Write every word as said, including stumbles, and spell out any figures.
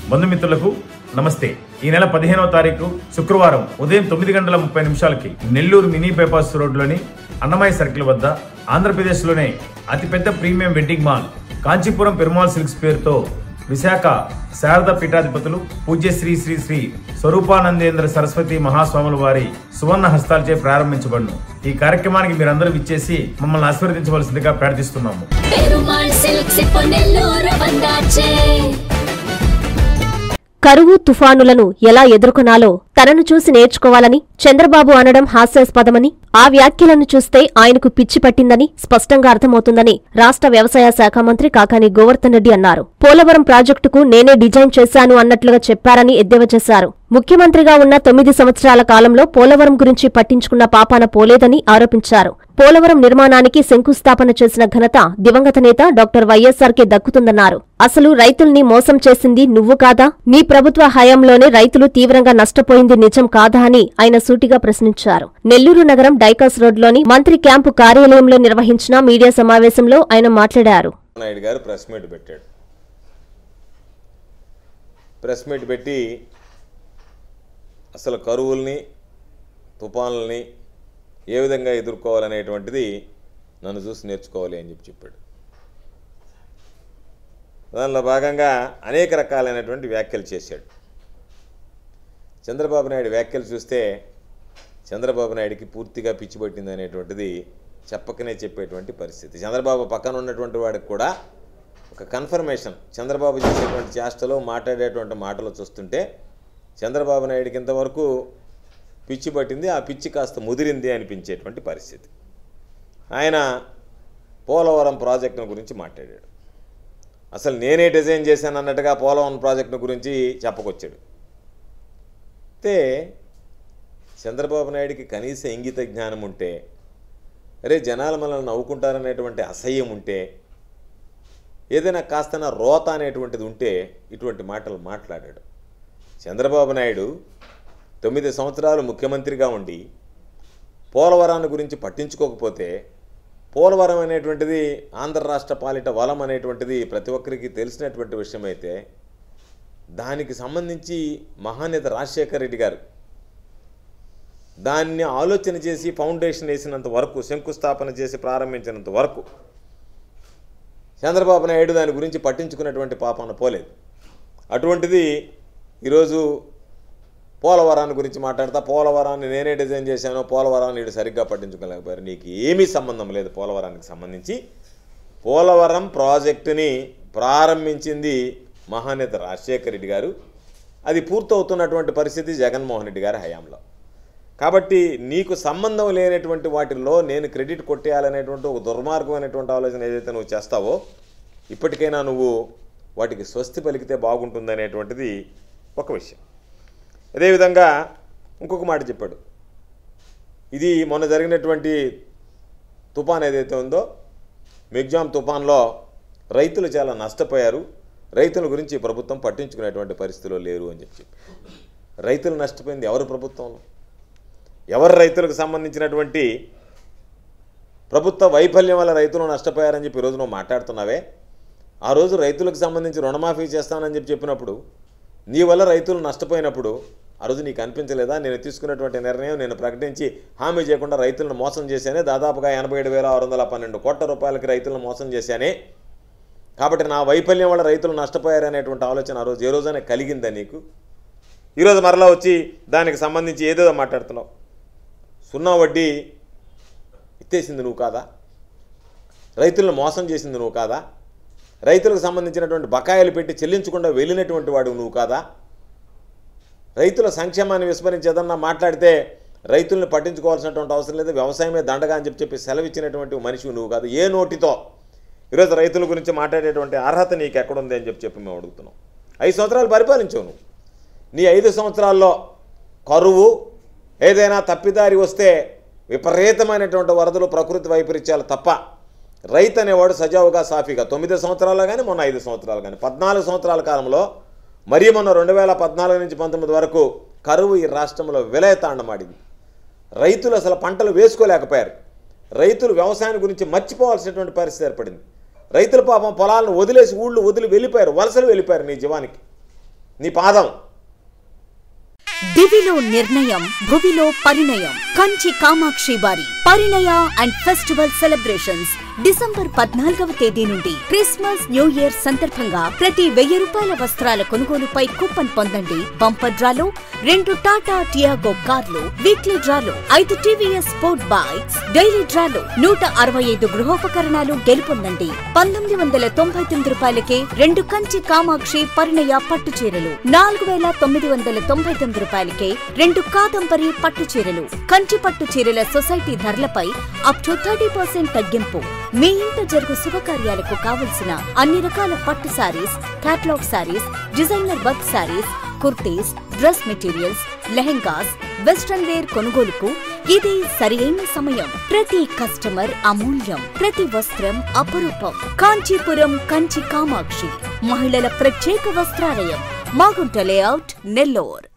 బంధుమిత్రులకు నమస్తే. ఈ నెల పదిహేనవ తారీఖు శుక్రవారం ఉదయం తొమ్మిది గంటల ముప్పై నిమిషాలకి నెల్లూరు మినీ బైపాస్ రోడ్లోని అన్నమయ్య సర్కిల్ వద్ద ఆంధ్రప్రదేశ్లోనే అతిపెద్ద premium wedding mall Kanchipuram Perumal silks పేరుతో విశాఖ శారద పీఠాధిపతులు పూజ్య శ్రీ శ్రీ శ్రీ స్వరూపానందేంద్ర సరస్వతి మహాస్వాముల వారి సువర్ణ హస్తాలచే ప్రారంభించబడును. ఈ కార్యక్రమానికి మీరందరూ విచ్చేసి మమ్మల్ని ఆశీర్వదించవలసిందిగా ప్రార్థిస్తున్నాము. కరువు తుఫానులను ఎలా ఎదుర్కొనాలో తనను చూసి నేర్చుకోవాలని చంద్రబాబు అనడం హాస్యాస్పదమని, ఆ వ్యాఖ్యలను చూస్తే ఆయనకు పిచ్చి పట్టిందని స్పష్టంగా అర్థమవుతుందని రాష్ట్ర వ్యవసాయ శాఖ మంత్రి కాకాని గోవర్ధన్ రెడ్డి అన్నారు. పోలవరం ప్రాజెక్టుకు నేనే డిజైన్ చేశాను అన్నట్లుగా చెప్పారని ఎద్దేవా చేశారు. ముఖ్యమంత్రిగా ఉన్న తొమ్మిది సంవత్సరాల కాలంలో పోలవరం గురించి పట్టించుకున్న పాపాన పోలేదని ఆరోపించారు. పోలవరం నిర్మాణానికి శంకుస్థాపన చేసిన ఘనత దివంగత నేత డాక్టర్ వైఎస్ఆర్కే దక్కుతుందన్నారు. అసలు రైతుల్ని మోసం చేసింది నువ్వు కాదా? నీ ప్రభుత్వ హయాంలోనే రైతులు తీవ్రంగా నష్టపోయింది నిజం కాదా అని ఆయన సూటిగా ప్రశ్నించారు. నెల్లూరు నగరం డైకాస్ రోడ్లోని మంత్రి క్యాంపు కార్యాలయంలో నిర్వహించిన మీడియా సమావేశంలో ఆయన మాట్లాడారు. నాయుడు గారు ప్రెస్ మీట్ పెట్టాడు. ప్రెస్ మీట్ పెట్టి అసలు కరువుల్ని తుఫానుల్ని ఏ విధంగా ఎదుర్కోవాలనేటువంటిది నన్ను చూసి నేర్చుకోవాలి అని చెప్పి చెప్పాడు. దానిలో భాగంగా అనేక రకాలైనటువంటి వ్యాఖ్యలు చేశాడు. చంద్రబాబు నాయుడు వ్యాఖ్యలు చూస్తే చంద్రబాబు నాయుడికి పూర్తిగా పిచ్చి పట్టింది అనేటువంటిది చెప్పకనే చెప్పేటువంటి పరిస్థితి. చంద్రబాబు పక్కన ఉన్నటువంటి వాడికి కూడా ఒక కన్ఫర్మేషన్, చంద్రబాబు చేసేటువంటి చేష్టలో మాట్లాడేటువంటి మాటలు చూస్తుంటే చంద్రబాబు నాయుడికి ఇంతవరకు పిచ్చి పట్టింది, ఆ పిచ్చి కాస్త ముదిరింది అనిపించేటువంటి పరిస్థితి. ఆయన పోలవరం ప్రాజెక్టును గురించి మాట్లాడాడు. అసలు నేనే డిజైన్ చేశాను అన్నట్టుగా పోలవరం ప్రాజెక్టును గురించి చెప్పకొచ్చాడు. అయితే చంద్రబాబు నాయుడికి కనీస ఇంగిత జ్ఞానం ఉంటే, అరే జనాలు మనల్ని నవ్వుకుంటారనేటువంటి అసహ్యం ఉంటే, ఏదైనా కాస్తన రోత అనేటువంటిది ఉంటే ఇటువంటి మాటలు మాట్లాడాడు. చంద్రబాబు నాయుడు తొమ్మిది సంవత్సరాలు ముఖ్యమంత్రిగా ఉండి పోలవరాన్ని గురించి పట్టించుకోకపోతే, పోలవరం అనేటువంటిది ఆంధ్ర రాష్ట్ర పాలిట వలం అనేటువంటిది ప్రతి ఒక్కరికి తెలిసినటువంటి విషయమైతే, దానికి సంబంధించి మహానేత రాజశేఖర రెడ్డి గారు దాన్ని ఆలోచన చేసి ఫౌండేషన్ వేసినంత వరకు, శంకుస్థాపన చేసి ప్రారంభించినంత వరకు చంద్రబాబు నాయుడు దాని గురించి పట్టించుకున్నటువంటి పాపాన పోలేదు. అటువంటిది ఈరోజు పోలవరాన్ని గురించి మాట్లాడతా, పోలవరాన్ని నేనే డిజైన్ చేశాను, పోలవరాన్ని వీడు సరిగ్గా పట్టించుకోలేకపోయారు. నీకు ఏమీ సంబంధం లేదు పోలవరానికి సంబంధించి. పోలవరం ప్రాజెక్టుని ప్రారంభించింది మహానేత రాజశేఖర రెడ్డి గారు. అది పూర్తవుతున్నటువంటి పరిస్థితి జగన్మోహన్ రెడ్డి గారి హయాంలో. కాబట్టి నీకు సంబంధం లేనటువంటి వాటిల్లో నేను క్రెడిట్ కొట్టేయాలనేటువంటి ఒక దుర్మార్గమైనటువంటి ఆలోచన ఏదైతే నువ్వు చేస్తావో, ఇప్పటికైనా నువ్వు వాటికి స్వస్తి పలికితే బాగుంటుందనేటువంటిది ఒక విషయం. అదేవిధంగా ఇంకొక మాట చెప్పాడు. ఇది మొన్న జరిగినటువంటి తుఫాన్ ఏదైతే ఉందో, మిగ్జామ్ తుఫాన్లో రైతులు చాలా నష్టపోయారు, రైతుల గురించి ప్రభుత్వం పట్టించుకునేటువంటి పరిస్థితిలో లేరు అని చెప్పి. రైతులు నష్టపోయింది ఎవరు? ప్రభుత్వంలో ఎవరు? రైతులకు సంబంధించినటువంటి ప్రభుత్వ వైఫల్యం వల్ల రైతులు నష్టపోయారని చెప్పి ఈరోజు నువ్వు మాట్లాడుతున్నావే. ఆ రోజు రైతులకు సంబంధించి రుణమాఫీ చేస్తానని చెప్పి చెప్పినప్పుడు, నీ వల్ల రైతులు నష్టపోయినప్పుడు ఆ రోజు నీకు అనిపించలేదా? నేను తీసుకున్నటువంటి నిర్ణయం, నేను ప్రకటించి హామీ చేయకుండా రైతులను మోసం చేశానే, దాదాపుగా ఎనభై ఏడు వేల ఆరు వందల పన్నెండు కోట్ల రూపాయలకి రైతులను మోసం చేశానే, కాబట్టి నా వైఫల్యం వల్ల రైతులు నష్టపోయారనేటువంటి ఆలోచన ఆ రోజు ఏ రోజైనా కలిగిందా నీకు? ఈరోజు మరలా వచ్చి దానికి సంబంధించి ఏదేదో మాట్లాడుతున్నావు. సున్నా వడ్డీ ఇచ్చేసింది నువ్వు కాదా? రైతులను మోసం చేసింది నువ్వు కాదా? రైతులకు సంబంధించినటువంటి బకాయిలు పెట్టి చెల్లించకుండా వెళ్ళినటువంటి వాడు నువ్వు కాదా? రైతుల సంక్షేమాన్ని విస్మరించి ఏదన్నా మాట్లాడితే రైతులను పట్టించుకోవాల్సినటువంటి అవసరం లేదు, వ్యవసాయమే దండగా అని చెప్పి చెప్పి సెలవిచ్చినటువంటి మనిషి నువ్వు కాదు. ఏ నోటితో ఈరోజు రైతుల గురించి మాట్లాడేటువంటి అర్హత నీకు ఎక్కడుంది అని చెప్పి చెప్పి మేము అడుగుతున్నాం. ఐదు సంవత్సరాలు పరిపాలించావు నువ్వు. నీ ఐదు సంవత్సరాల్లో కరువు ఏదైనా తప్పిదారి వస్తే విపరీతమైనటువంటి వరదలు, ప్రకృతి వైపరీత్యాలు తప్ప రైతు అనేవాడు సజావుగా సాఫీగా తొమ్మిది సంవత్సరాలు కానీ మొన్న ఐదు సంవత్సరాలు కానీ పద్నాలుగు సంవత్సరాల కాలంలో, మరీ మొన్న రెండు వేల పద్నాలుగు నుంచి పంతొమ్మిది వరకు కరువు ఈ రాష్ట్రంలో విలయతాండమాడింది. రైతులు అసలు పంటలు వేసుకోలేకపోయారు. రైతులు వ్యవసాయం గురించి మర్చిపోవాల్సినటువంటి పరిస్థితి ఏర్పడింది. రైతుల పాపం పొలాలను వదిలేసి ఊళ్ళు వదిలి వెళ్ళిపోయారు, వలసలు వెళ్ళిపోయారు నీ జీవానికి. నీ పాదం. దివిలో నిర్ణయం, భువిలో పరిణయం. కంచి కామాక్షి వారి పరిణయ అండ్ ఫెస్టివల్ సెలబ్రేషన్స్ డిసెంబర్ పద్నాలుగవ తేదీ నుండి క్రిస్మస్ న్యూ ఇయర్ సందర్భంగా ప్రతి వెయ్యి రూపాయల వస్త్రాల కొనుగోలుపై కూపన్ పొందండి. బంపర్ డ్రాలో రెండు టాటా టియాగో కార్లు, వీక్లీ డ్రాలో ఐదు టీవీఎస్ స్పోర్ట్ బైక్స్, డైలీ డ్రాలో నూట అరవై ఐదు గృహోపకరణాలు గెలుపొందండి. పంతొమ్మిది వందల తొంభై తొమ్మిది రూపాయలకే రెండు కంచి కామాక్షి పరిణయ పట్టు చీరలు, నాలుగు వేల తొమ్మిది వందల తొంభై తొమ్మిది రూపాయలకే రెండు కాదంబరి పట్టు చీరలు. కంచి పట్టు చీరల సొసైటీ ధరలపై అప్ టు థర్టీ పర్సెంట్ తగ్గింపు. మీ ఇంట జరుగు శుభకార్యాలకు కావలసిన అన్ని రకాల పట్టు saris, catalogue saris, designer work saris, kurtis, dress materials, lehengas, western wear కొనుగోలుకు ఇది సరైన సమయం. ప్రతి కస్టమర్ అమూల్యం, ప్రతి వస్త్రం అపురూపం. కాంచీపురం కంచి కామాక్షి మహిళల ప్రత్యేక వస్త్రాలయం, మాగుంట లేఅవుట్, నెల్లూరు.